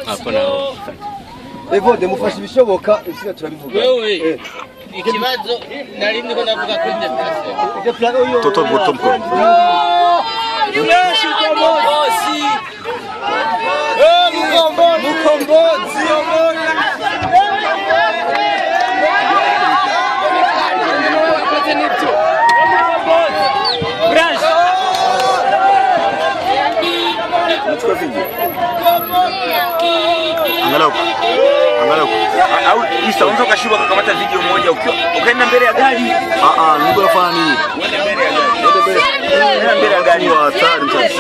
Hapo nao. Evode mufasha ibishoboka isiga turabivuga. Wewe. Ikibazo nari ndiko navuga kuri depression. Toto botomko. Fresh Kombozi. Mukombozi. Angalau. Au isa unaweza kashuka kukamata video moja ukaenda mbele ya gari. Niko nafanya nini? Uende mbele ya gari wa hatari kabisa.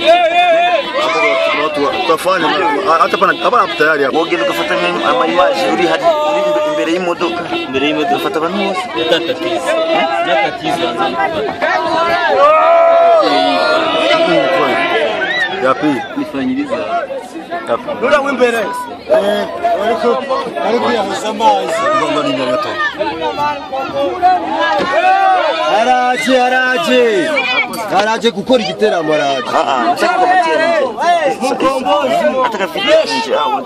Watu tutafanya hata hapa tayari hapo. Woge ukafuata ama image uri hadi mbele y'imodoka. Mbele y'imodoka ufata abantu bose. Yatatatiza. Natatiza Yapi nifanyiriza. Nura w'imbere. Ariko yamuza amazi. Ngomba ni nyato. Araje gukora igiteramo araje. Nshaka kubatia. Mukombozi. Atakafikia nje hao.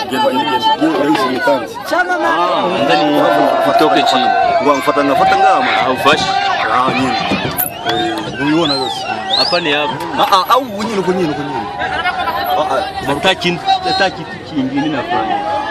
Ndani kutoke chini. Ngomfata ngama. Haufashi. Nyinyi. Uiona yose. Hapa ni hapo. Au nyinyi. Nataki kingine nafanya.